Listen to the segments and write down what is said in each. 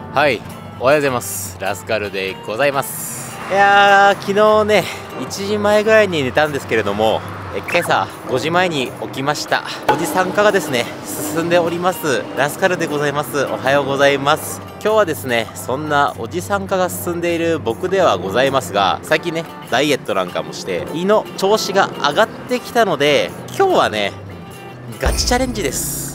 はい、おはようございます。ラスカルでございます。いやー、昨日ね、1時前ぐらいに寝たんですけれども、今朝5時前に起きました。おじさん化がですね、進んでおります。ラスカルでございます。おはようございます。今日はですね、そんなおじさん化が進んでいる僕ではございますが、最近ね、ダイエットなんかもして、胃の調子が上がってきたので、今日はね、ガチチャレンジです。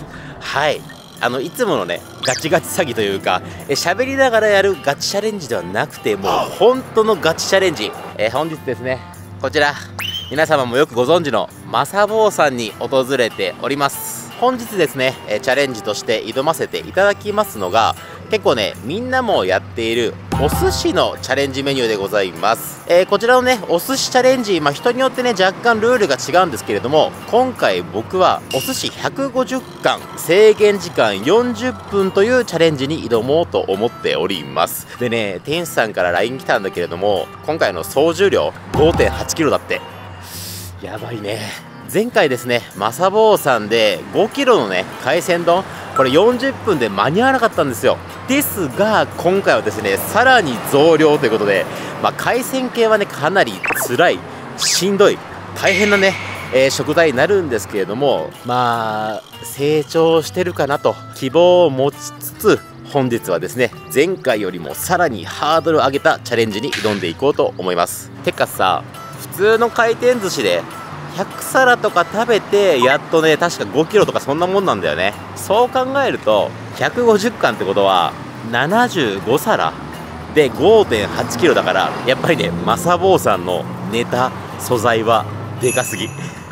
はい。いつものね、ガチガチ詐欺というか、喋りながらやるガチチャレンジではなくて、もう本当のガチチャレンジ。本日ですね、こちら、皆様もよくご存知のマサ坊さんに訪れております。本日ですね、チャレンジとして挑ませていただきますのが、結構ね、みんなもやっているお寿司のチャレンジメニューでございます。こちらのね、お寿司チャレンジ、人によってね、若干ルールが違うんですけれども、今回僕はお寿司150貫、制限時間40分というチャレンジに挑もうと思っております。でね、店主さんから LINE 来たんだけれども、今回の総重量 5.8 キロだって。やばいね。前回ですね、マサ坊さんで5キロのね、海鮮丼、これ40分で間に合わなかったんですよ。ですが、今回はですね、さらに増量ということで、海鮮系はね、かなり辛い、しんどい、大変なね、食材になるんですけれども、成長してるかなと希望を持ちつつ、本日はですね、前回よりもさらにハードルを上げたチャレンジに挑んでいこうと思います。てかさ、普通の回転寿司で100皿とか食べてやっとね、確か5キロとかそんなもんなんだよね。そう考えると150貫ってことは75皿で 5.8 キロだから、やっぱりね、マサ坊さんのネタ素材はでかすぎ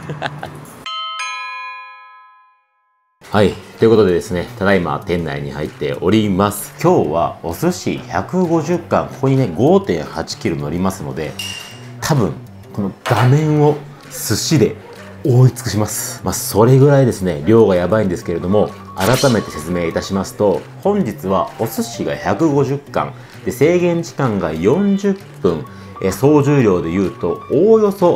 はい、ということでですね、ただいま店内に入っております。今日はお寿司150貫、ここにね 5.8 キロ乗りますので、多分この画面を寿司で覆い尽くします。それぐらいですね、量がやばいんですけれども、改めて説明いたしますと、本日はお寿司が150貫で、制限時間が40分、総重量でいうとおおよそ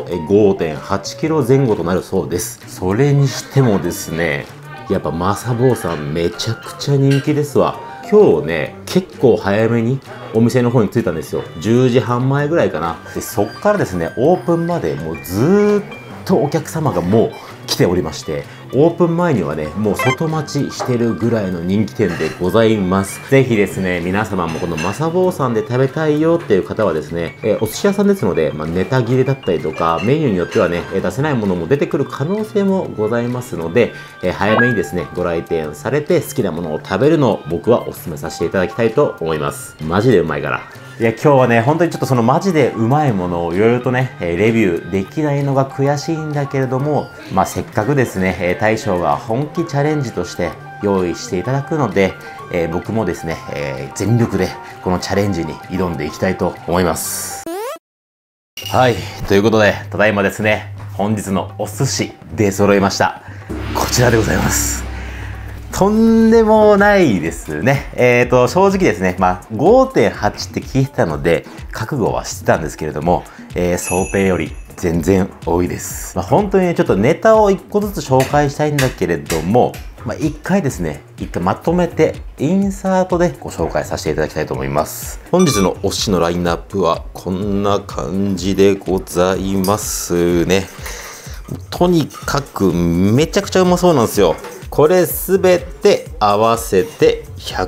5.8 キロ前後となるそうです。それにしてもですね、やっぱマサ坊さんめちゃくちゃ人気ですわ。今日ね、結構早めにお店の方に着いたんですよ。10時半前ぐらいかな。で、そっからですね、オープンまでもうずーっとお客様がもう来ておりまして、オープン前にはね、もう外待ちしてるぐらいの人気店でございます。ぜひですね、皆様もこのマサ坊さんで食べたいよっていう方はですね、お寿司屋さんですので、ネタ切れだったりとか、メニューによってはね、出せないものも出てくる可能性もございますので、早めにですね、ご来店されて好きなものを食べるのを僕はお勧めさせていただきたいと思います。マジでうまいから。いや、今日はね、本当にちょっとそのマジでうまいものをいろいろとね、レビューできないのが悔しいんだけれども、せっかくですね、大将が本気チャレンジとして用意していただくので、僕もですね、全力でこのチャレンジに挑んでいきたいと思います。はい、ということで、ただいまですね、本日のお寿司出揃いました。こちらでございます。とんでもないですね。正直ですね、5.8 って聞いてたので、覚悟はしてたんですけれども、想定より全然多いです。本当にね、ちょっとネタを1個ずつ紹介したいんだけれども、1回ですね、1回まとめてインサートでご紹介させていただきたいと思います。本日のお寿司のラインナップはこんな感じでございますね。とにかくめちゃくちゃうまそうなんですよ。これすべて合わせて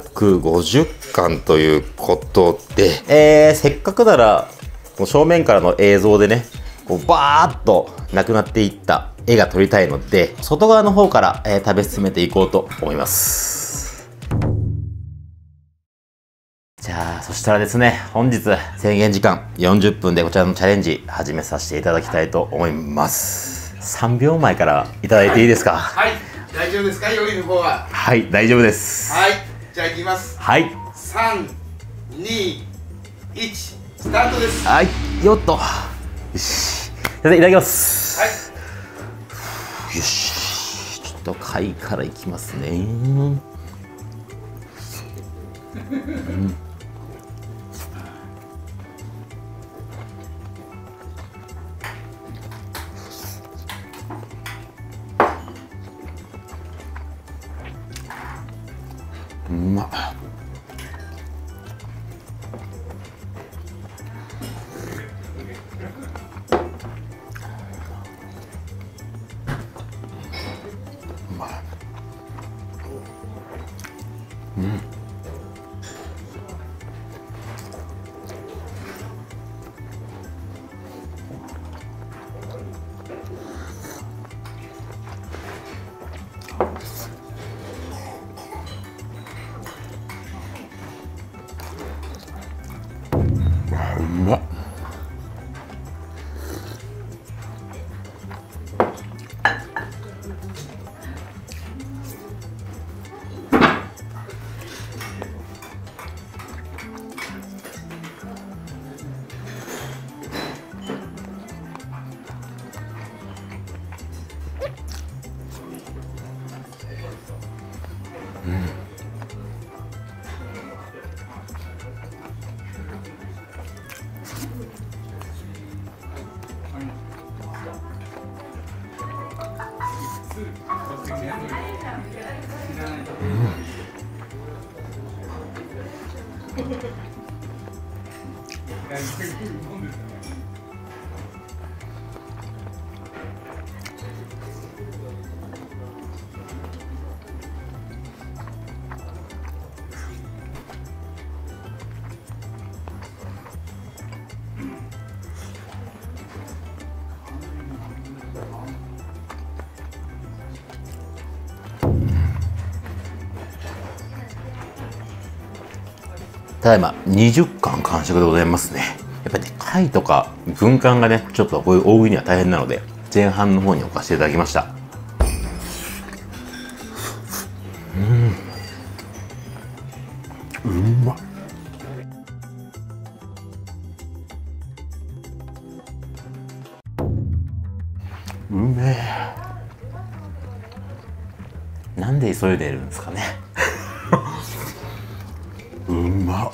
150貫ということで、せっかくなら正面からの映像でね、バーッとなくなっていった絵が撮りたいので、外側の方から、食べ進めていこうと思います。じゃあ、そしたらですね、本日制限時間40分でこちらのチャレンジ始めさせていただきたいと思います。3秒前からいただいていいですか？ はい、大丈夫ですか？料理の方は。 はい、大丈夫です。 はい、じゃあ行きます。 はい。 3、2、1、スタートです。 はい、よっと。よし。いただきます。 はい。 よし。ちょっと貝からいきますね。うまっ。 まい。うん。うまっ。ただいま20貫完食でございますね。やっぱりね、貝とか軍艦がね、ちょっとこういう大食いには大変なので、前半の方に置かせていただきました。うまっ。うめえ。なんで急いでるんですかね。うまっ。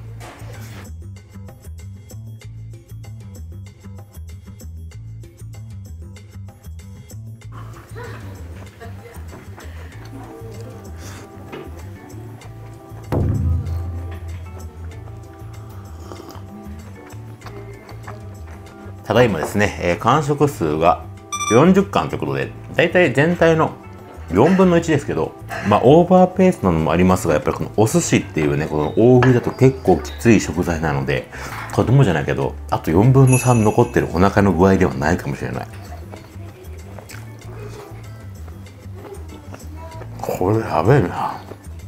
ただいまですね、完食数が40貫ということで、だいたい全体の4分の1ですけど、まあオーバーペースなのもありますが、やっぱりこのお寿司っていうね、この大食いだと結構きつい食材なので、とてもじゃないけど、あと4分の3残ってるお腹の具合ではないかもしれない。これやべえな。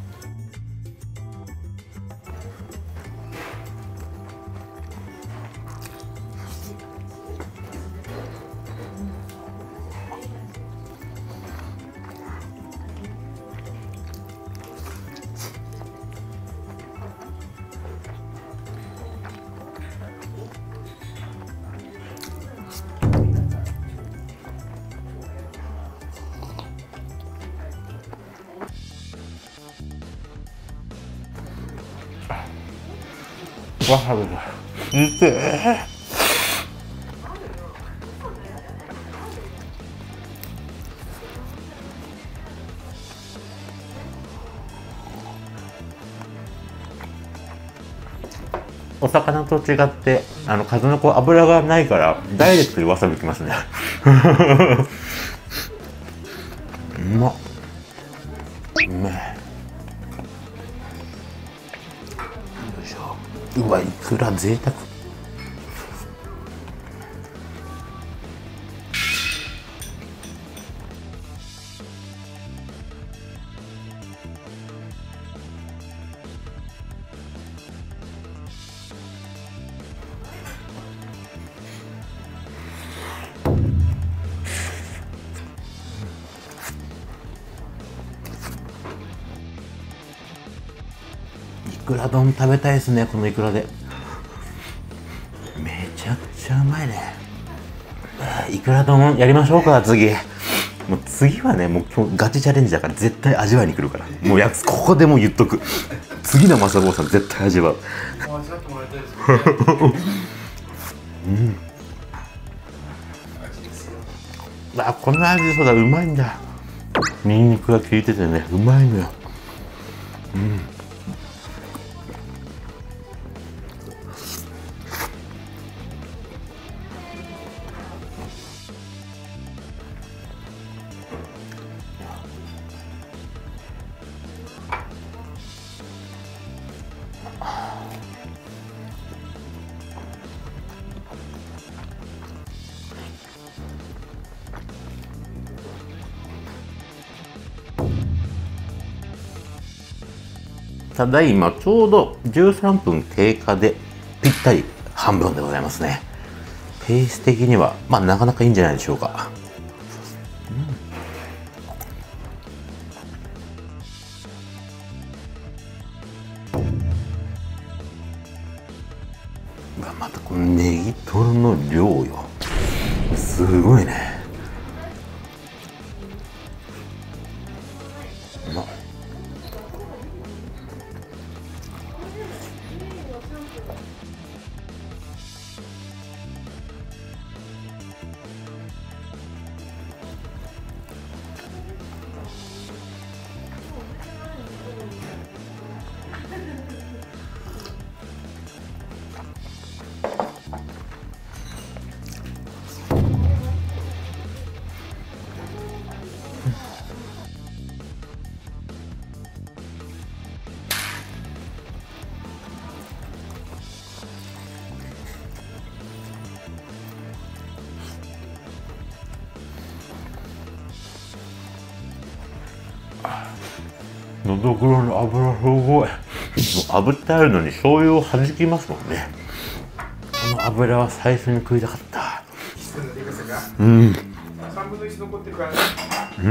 わさびだ。痛え。お魚と違って数の子油がないからダイレクトにわさびきますね。うまっ。うめえ。よいしょ。うわ、いくら贅沢。いくら丼食べたいですね、このいくらで。めちゃくちゃうまいね。いくら丼やりましょうか、次。もう次はね、もう今日ガチチャレンジだから絶対味わいに来るから。もうここでもう言っとく。次のマサボーさん絶対味わう。 味わってもらいたいですね。 あ、この味そうだ、うまいんだ。ニンニクが効いててね、うまいのよ。 ただいまちょうど13分経過でぴったり半分でございますね。ペース的にはまあなかなかいいんじゃないでしょうか。またこのネギトロの量よ、すごいね。うまっ。のどぐろの油すごい。もう炙ってあるのに醤油を弾きますもんね。この油は最初に食いたかった。うん。 3分の1残ってるからね。 うん。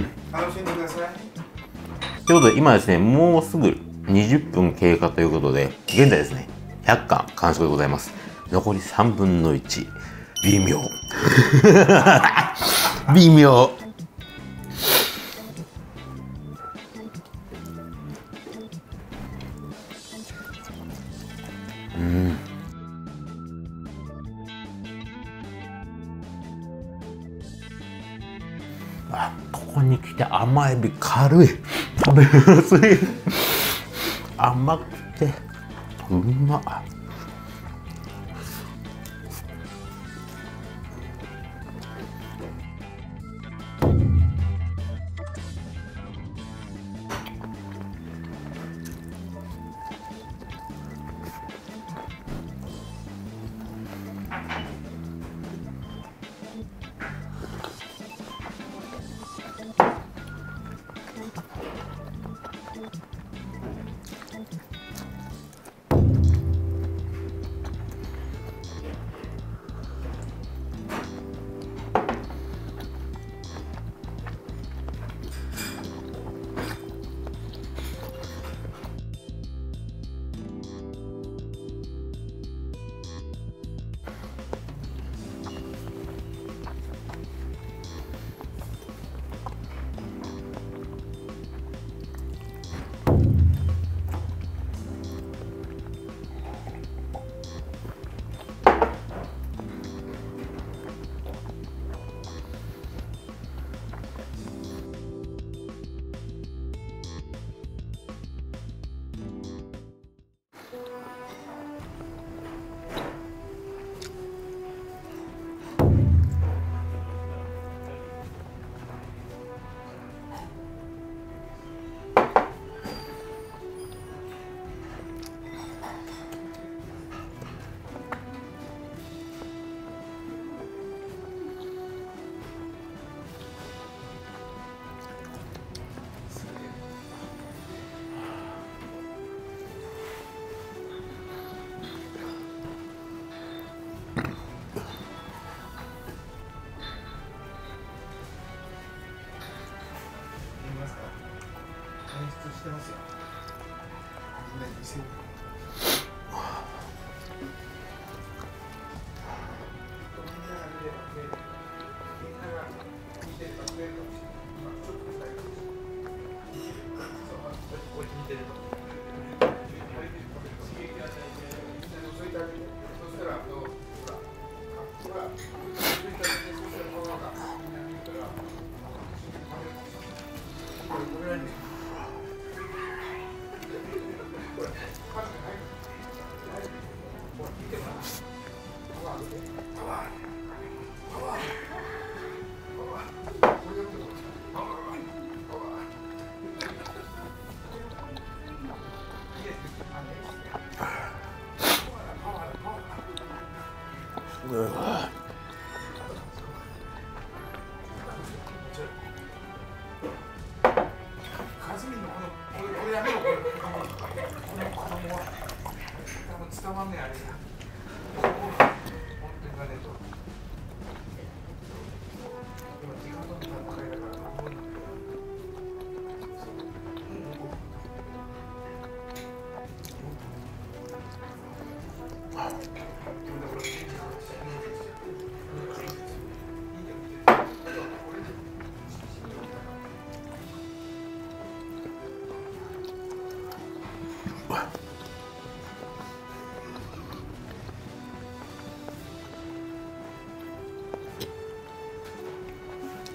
楽しんでください。 ということで今ですね、もうすぐ20分経過ということで、現在ですね、100貫完食でございます。残り3分の1。微妙。微妙。あ、ここに来て甘エビ軽い、食べやすい、甘くてうまっ。 演出してますよ。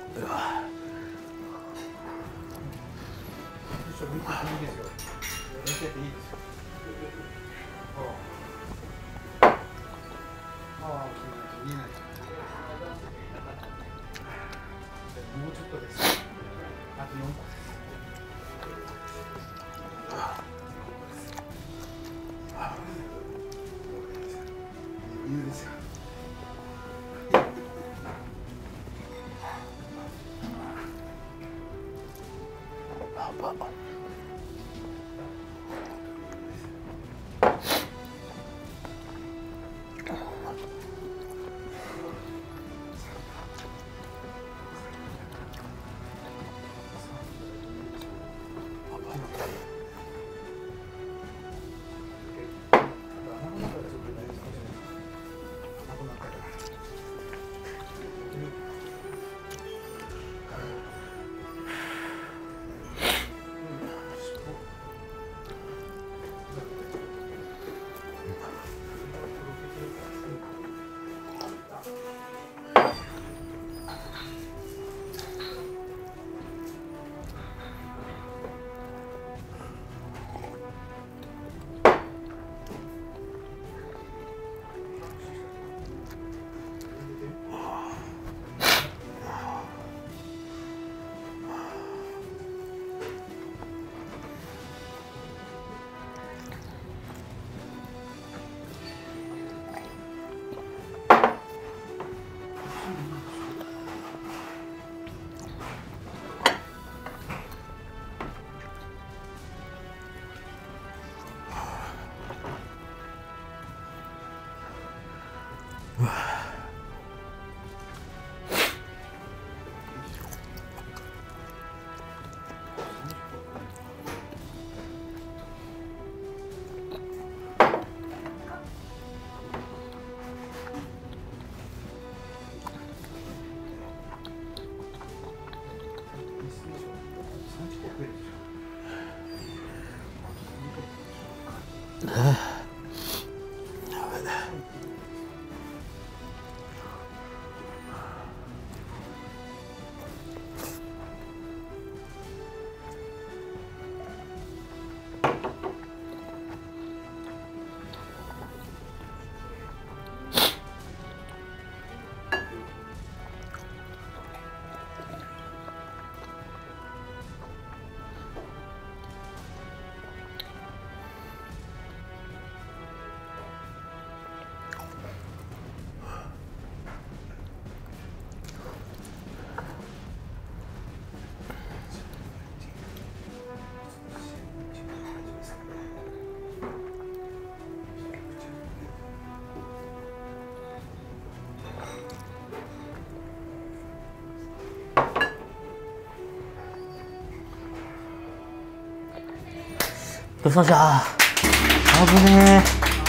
どうしました。危ね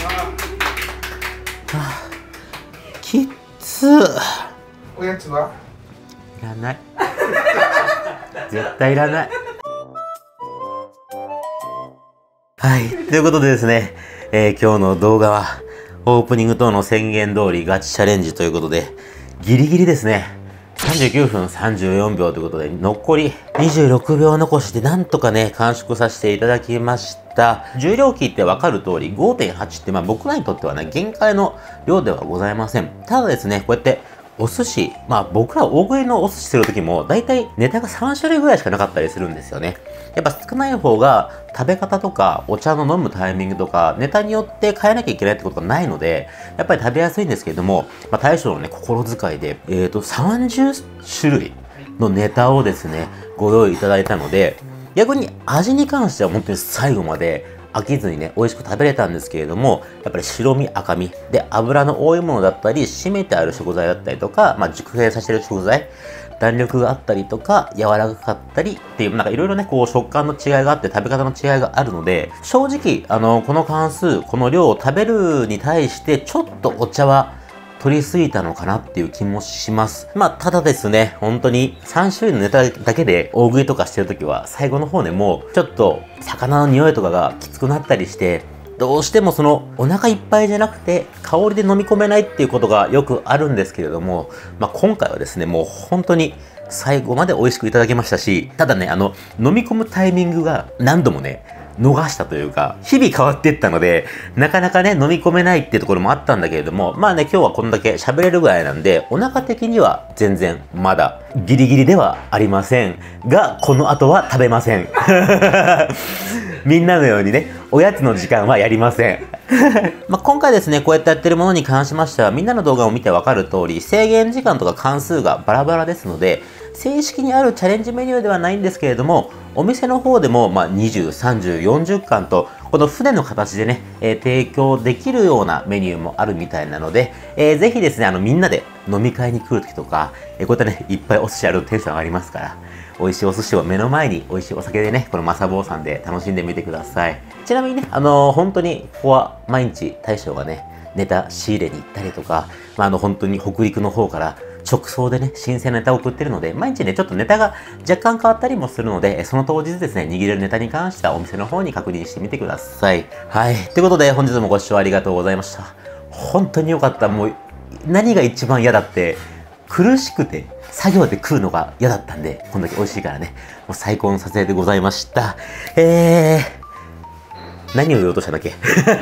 え。きっつ。 おやつはいらない。絶対いらない。はい。ということでですね、今日の動画は、オープニング等の宣言通りガチチャレンジということで、ギリギリですね。39分34秒ということで、残り26秒残してなんとかね、完食させていただきました。重量級ってわかる通り 5.8 って僕らにとってはね、限界の量ではございません。ただですね、こうやってお寿司、僕ら大食いのお寿司するときも、だいたいネタが3種類ぐらいしかなかったりするんですよね。やっぱ少ない方が食べ方とかお茶の飲むタイミングとかネタによって変えなきゃいけないってことがないので、やっぱり食べやすいんですけれども、大将のね、心遣いで、30種類のネタをですね、ご用意いただいたので、逆に味に関しては本当に最後まで飽きずにね、美味しく食べれたんですけれども、やっぱり白身、赤身、で、油の多いものだったり、締めてある食材だったりとか、熟成させてる食材、弾力があったりとか、柔らかかったりっていう、いろいろね、こう食感の違いがあって食べ方の違いがあるので、正直、この関数、この量を食べるに対して、ちょっとお茶は取りすぎたのかなっていう気もします。ただですね、本当に3種類のネタだけで大食いとかしてるときは、最後の方ね、もうちょっと魚の匂いとかがきつくなったりして、どうしてもそのお腹いっぱいじゃなくて香りで飲み込めないっていうことがよくあるんですけれども、今回はですね、もう本当に最後まで美味しくいただけましたし、ただね、飲み込むタイミングが何度もね、逃したというか、日々変わっていったので、なかなかね、飲み込めないっていうところもあったんだけれども、まあね、今日はこんだけ喋れるぐらいなんで、お腹的には全然まだギリギリではありませんが、この後は食べません。みんなのようにね、おやつの時間はやりません。まあ今回ですね、こうやってやってるものに関しましては、みんなの動画を見てわかる通り、制限時間とか関数がバラバラですので、正式にあるチャレンジメニューではないんですけれども、お店の方でも、20、30、40貫と、この船の形でね、提供できるようなメニューもあるみたいなので、ぜひですね、みんなで飲み会に来るときとか、こういったね、いっぱいお寿司あるとテンション上がりますから、美味しいお寿司を目の前に美味しいお酒でね、このマサボーさんで楽しんでみてください。ちなみにね、本当にここは毎日大将がね、ネタ仕入れに行ったりとか、本当に北陸の方から直送でね、新鮮なネタを送ってるので、毎日ね、ちょっとネタが若干変わったりもするので、その当日ですね、握れるネタに関してはお店の方に確認してみてください。はい。ということで、本日もご視聴ありがとうございました。本当に良かった。もう、何が一番嫌だって、苦しくて、作業で食うのが嫌だったんで、こんだけ美味しいからね、もう最高の撮影でございました。何を言おうとしたんだっけ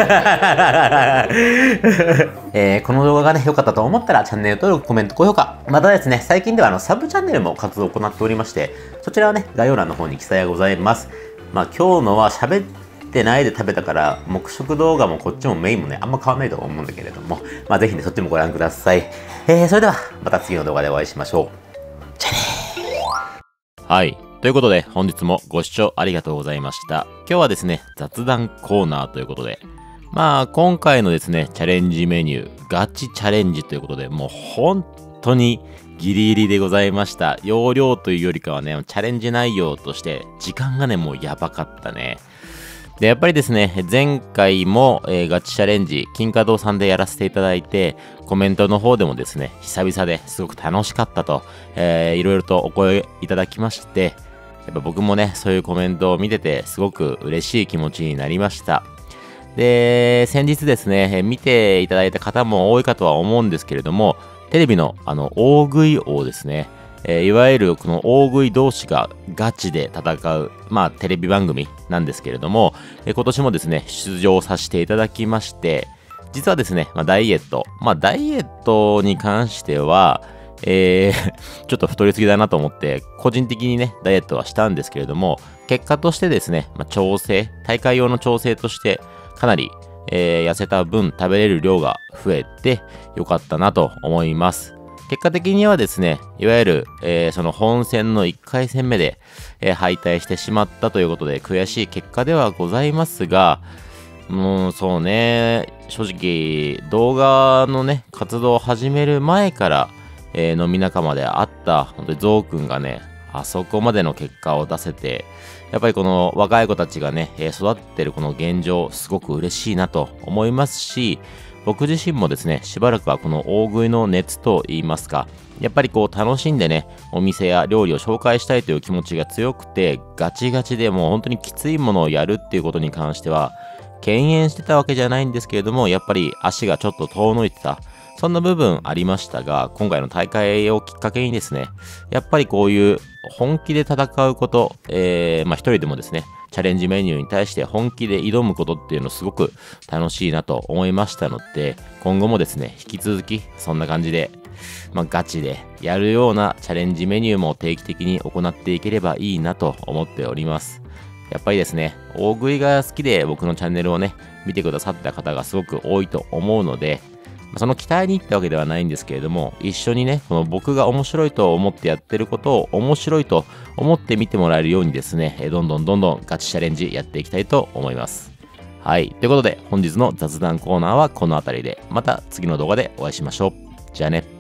この動画がね、良かったと思ったら、チャンネル登録、コメント、高評価。またですね、最近ではサブチャンネルも活動を行っておりまして、そちらはね、概要欄の方に記載がございます。今日のは喋ってないで食べたから、黙食動画もこっちもメインもね、あんま変わんないと思うんだけれども、ぜひね、そっちもご覧ください。それでは、また次の動画でお会いしましょう。じゃあねー。はい。ということで、本日もご視聴ありがとうございました。今日はですね、雑談コーナーということで、今回のですね、チャレンジメニュー、ガチチャレンジということで、もう本当にギリギリでございました。容量というよりかはね、チャレンジ内容として、時間がね、もうやばかったね。で、やっぱりですね、前回も、ガチチャレンジ、金華堂さんでやらせていただいて、コメントの方でもですね、久々ですごく楽しかったと、いろいろとお声いただきまして、やっぱ僕もね、そういうコメントを見てて、すごく嬉しい気持ちになりました。で、先日ですね、見ていただいた方も多いかとは思うんですけれども、テレビの大食い王ですね、いわゆるこの大食い同士がガチで戦う、テレビ番組なんですけれども、今年もですね、出場させていただきまして、実はですね、ダイエット。ダイエットに関しては、ちょっと太りすぎだなと思って、個人的にね、ダイエットはしたんですけれども、結果としてですね、調整、大会用の調整として、かなり、痩せた分食べれる量が増えてよかったなと思います。結果的にはですね、いわゆる、その本戦の1回戦目で、敗退してしまったということで悔しい結果ではございますが、そうね、正直動画のね、活動を始める前から、飲み仲間であった、本当にゾウくんがね、あそこまでの結果を出せて、やっぱりこの若い子たちがね、育ってるこの現状、すごく嬉しいなと思いますし、僕自身もですね、しばらくはこの大食いの熱と言いますか、やっぱりこう楽しんでね、お店や料理を紹介したいという気持ちが強くて、ガチガチでもう本当にきついものをやるっていうことに関しては、敬遠してたわけじゃないんですけれども、やっぱり足がちょっと遠のいてた。そんな部分ありましたが、今回の大会をきっかけにですね、やっぱりこういう本気で戦うこと、一人でもですね、チャレンジメニューに対して本気で挑むことっていうのすごく楽しいなと思いましたので、今後もですね、引き続きそんな感じで、ガチでやるようなチャレンジメニューも定期的に行っていければいいなと思っております。やっぱりですね、大食いが好きで僕のチャンネルをね、見てくださった方がすごく多いと思うので、その期待に行ったわけではないんですけれども、一緒にね、この僕が面白いと思ってやってることを面白いと思って見てもらえるようにですね、どんどんガチチャレンジやっていきたいと思います。はい。ということで、本日の雑談コーナーはこの辺りで、また次の動画でお会いしましょう。じゃあね。